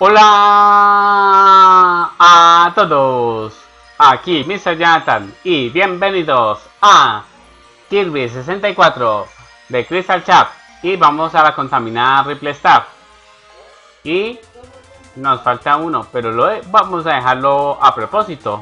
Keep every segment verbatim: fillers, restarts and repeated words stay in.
Hola a todos, aquí mister Jonathan y bienvenidos a Kirby sesenta y cuatro de Crystal Chap y vamos a la contaminada Ripple Staff y nos falta uno, pero lo vamos a dejarlo a propósito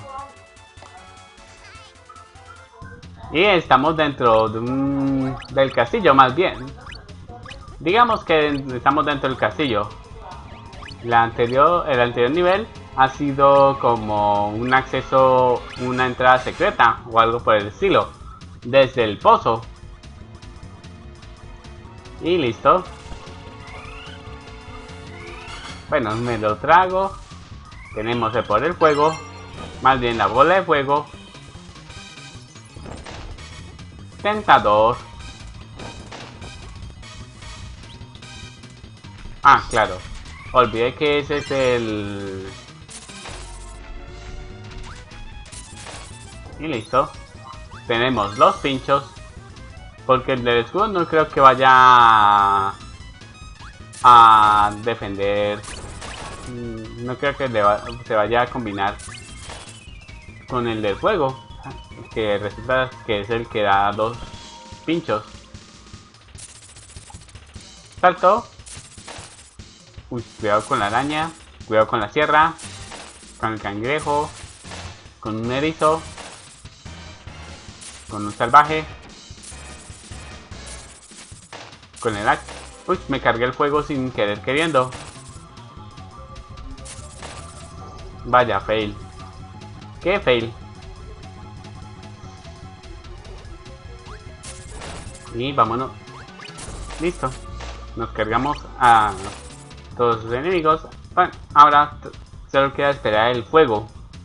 y estamos dentro de un, del castillo más bien, digamos que estamos dentro del castillo. La anterior, el anterior nivel ha sido como un acceso, una entrada secreta o algo por el estilo, desde el pozo. Y listo. Bueno, me lo trago. Tenemos el poder del fuego, más bien la bola de fuego. Tentador. Ah, claro. Olvidé que ese es el... Y listo. Tenemos los pinchos. Porque el del escudo no creo que vaya a, a defender. No creo que le va, se vaya a combinar con el del fuego. Que resulta que es el que da dos pinchos. Salto. Uy, cuidado con la araña, cuidado con la sierra, con el cangrejo, con un erizo, con un salvaje, con el hack. Uy, me cargué el fuego sin querer queriendo. Vaya, fail. ¿Qué fail? Y vámonos. Listo. Nos cargamos a todos sus enemigos. Bueno, ahora solo queda esperar el fuego.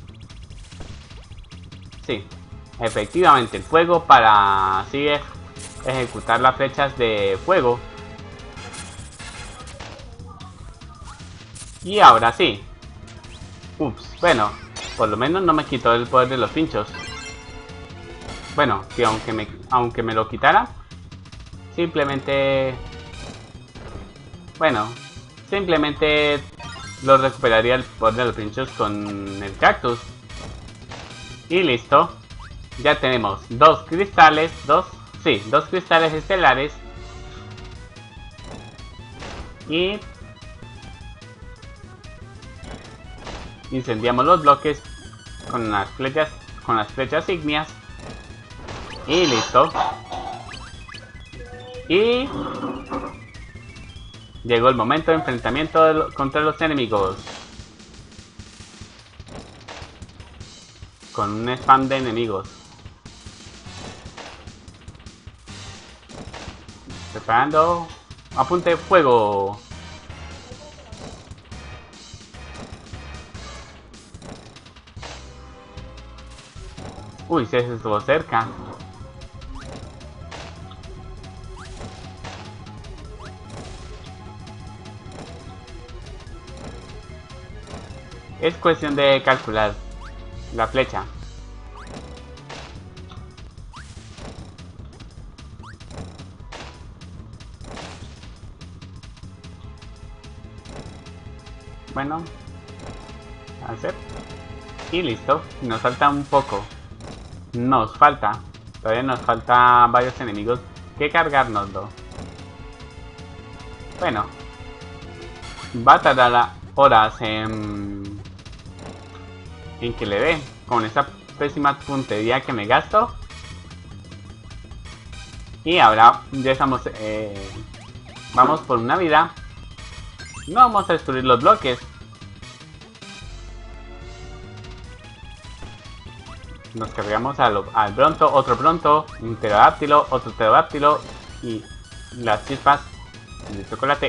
Sí, efectivamente el fuego para así es ejecutar las flechas de fuego. Y ahora sí. Ups, bueno, por lo menos no me quitó el poder de los pinchos. Bueno, que aunque me, aunque me lo quitara, simplemente... Bueno, simplemente lo recuperaría el poder de los pinchos con el cactus. Y listo. Ya tenemos dos cristales, dos, sí, dos cristales estelares. Y incendiamos los bloques con las flechas, con las flechas ígneas. Y listo. Y llegó el momento de enfrentamiento de lo, contra los enemigos. Con un spam de enemigos. Preparando. Apunte fuego. Uy, se estuvo cerca. Es cuestión de calcular la flecha. Bueno, hacer. Y listo. Nos falta un poco. Nos falta. Todavía nos falta varios enemigos que cargárnoslo. Bueno. Va a tardar horas en... En que le dé. Con esa pésima puntería que me gasto. Y ahora ya estamos... Eh, vamos por una vida. No vamos a destruir los bloques. Nos cargamos al, al Bronto, otro Bronto, un pterodáctilo, otro pterodáctilo y las chispas de chocolate.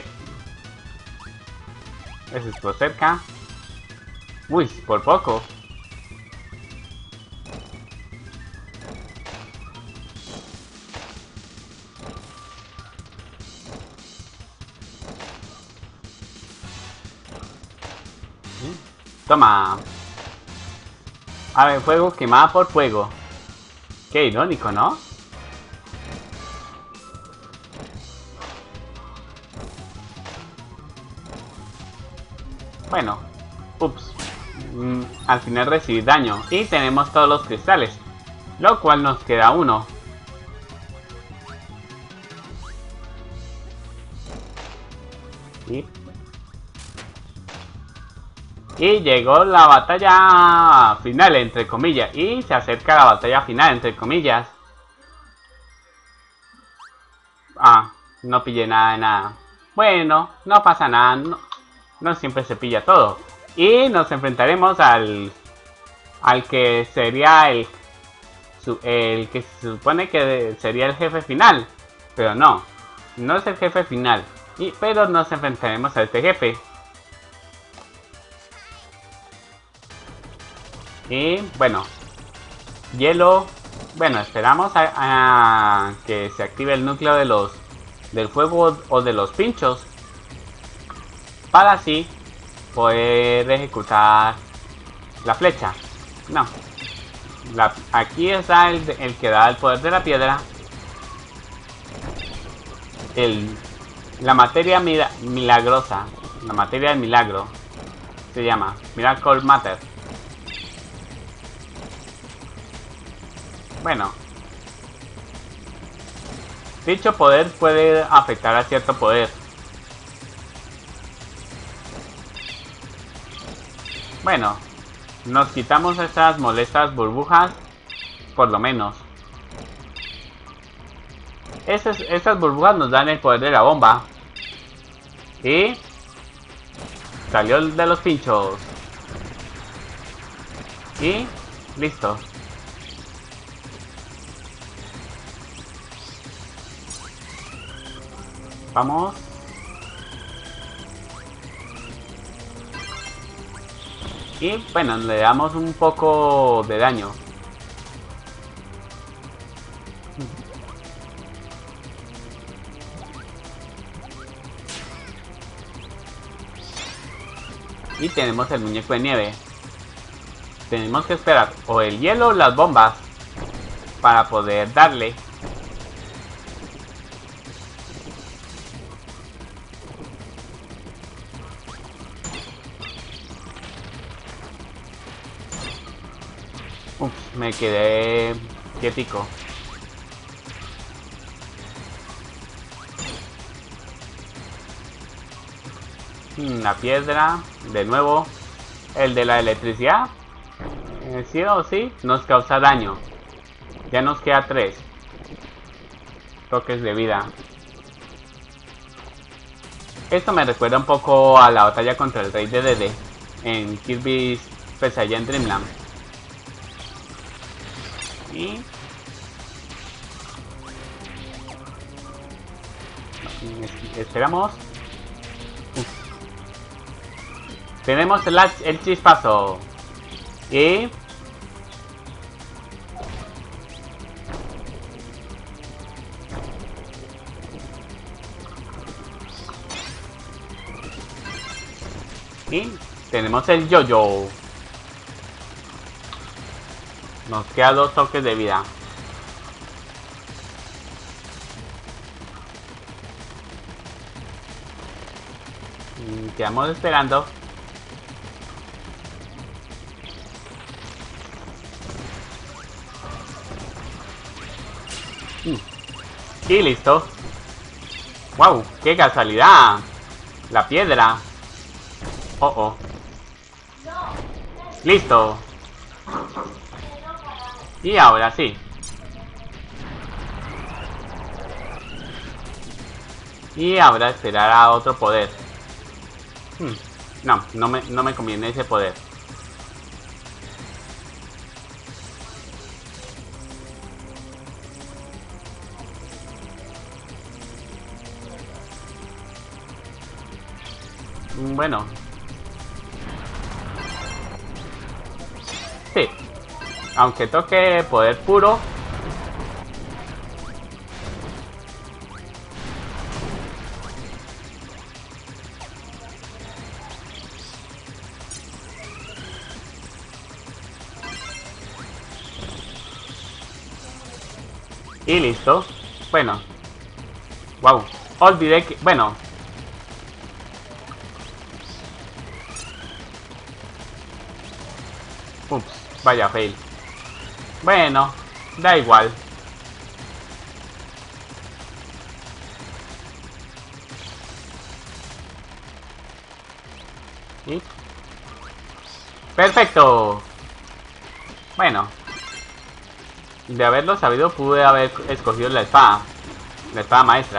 Ese estuvo cerca. Uy, por poco. Toma. A ver, fuego quemada por fuego. Qué irónico, ¿no? Bueno, ups. Mm, al final recibí daño. Y tenemos todos los cristales. Lo cual nos queda uno. Y, y llegó la batalla final, entre comillas. Y se acerca la batalla final, entre comillas. Ah, no pillé nada de nada. Bueno, no pasa nada. No, no siempre se pilla todo. Y nos enfrentaremos al... Al que sería el... El que se supone que sería el jefe final. Pero no. No es el jefe final. Y, pero nos enfrentaremos a este jefe. Y bueno. Hielo. Bueno, esperamos a, a que se active el núcleo de los del fuego o de los pinchos. Para así poder ejecutar la flecha. No. La, aquí está el, el que da el poder de la piedra. El, la materia mira, milagrosa. La materia del milagro. Se llama Miracle Matter. Bueno. Dicho poder puede afectar a cierto poder. Bueno. Nos quitamos estas molestas burbujas. Por lo menos. Esas, estas burbujas nos dan el poder de la bomba. Y... Salió de los pinchos. Y... Listo. Vamos. Y bueno, le damos un poco de daño. Y tenemos el muñeco de nieve. Tenemos que esperar o el hielo o las bombas para poder darle. Uf, me quedé quietico. La piedra, de nuevo. El de la electricidad, eh, sí o sí, nos causa daño. Ya nos queda tres toques de vida. Esto me recuerda un poco a la batalla contra el Rey de Dede en Kirby's Pesadilla en Dreamland. Y... esperamos. Uf. Tenemos el, el chispazo. Y... Y tenemos el yo-yo. Nos queda dos toques de vida. Y quedamos esperando. Y listo. ¡Wow! ¡Qué casualidad! La piedra. Oh, oh. Listo. Y ahora sí. Y ahora esperar a otro poder. Hmm. No, no me, no me conviene ese poder. Bueno. Sí. Aunque toque poder puro. Y listo. Bueno. Wow. Olvidé que... Bueno. Ups, vaya fail. Bueno, da igual. ¿Y? ¡Perfecto! Bueno. De haberlo sabido, pude haber escogido la espada. La espada maestra.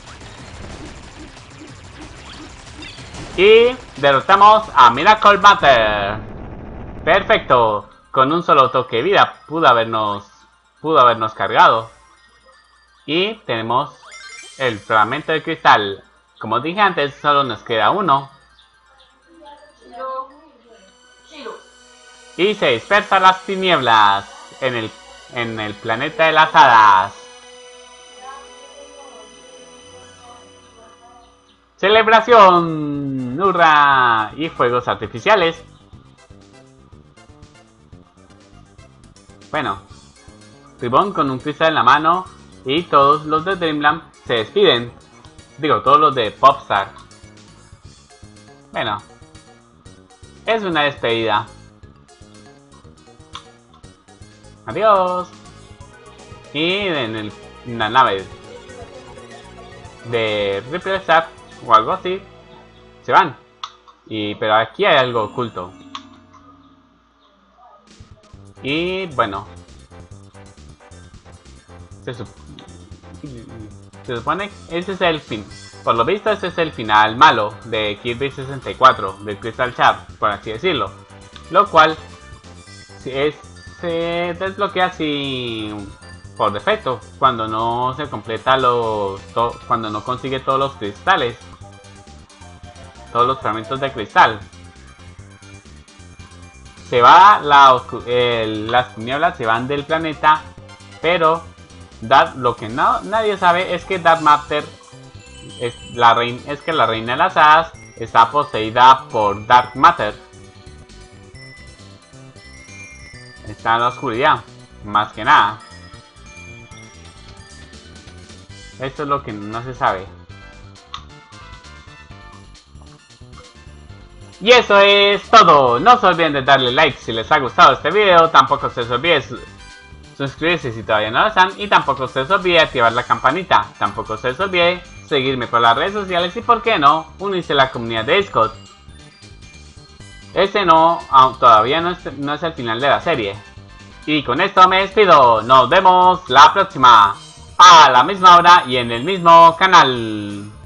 Y derrotamos a Miracle Matter. Perfecto. Con un solo toque de vida pudo habernos, pudo habernos cargado. Y tenemos el fragmento de cristal. Como dije antes, solo nos queda uno. Y se dispersan las tinieblas en el, en el planeta de las hadas. ¡Celebración! ¡Hurra! Y fuegos artificiales. Bueno, Ribbon con un cristal en la mano y todos los de Dreamland se despiden. Digo, todos los de Popstar. Bueno, es una despedida. Adiós. Y en, el, en la nave de Ripple Star o algo así se van. Y pero aquí hay algo oculto. Y bueno, se, sup se supone que ese es el fin. Por lo visto, ese es el final malo de Kirby sesenta y cuatro, del Crystal Shard, por así decirlo. Lo cual es, se desbloquea así por defecto cuando no se completa los, cuando no consigue todos los cristales, todos los fragmentos de cristal. Se va la, eh, las tinieblas se van del planeta, pero Dark, lo que no, nadie sabe es que Dark Matter es, la reina, es que la reina de las hadas está poseída por Dark Matter. Está en la oscuridad, más que nada. Esto es lo que no se sabe. Y eso es todo. No se olviden de darle like si les ha gustado este video. Tampoco se les olvide su suscribirse si todavía no lo están. Y tampoco se les olvide activar la campanita. Tampoco se les olvide seguirme por las redes sociales. Y por qué no, unirse a la comunidad de Discord. Este no, todavía no es, no es el final de la serie. Y con esto me despido. Nos vemos la próxima. A la misma hora y en el mismo canal.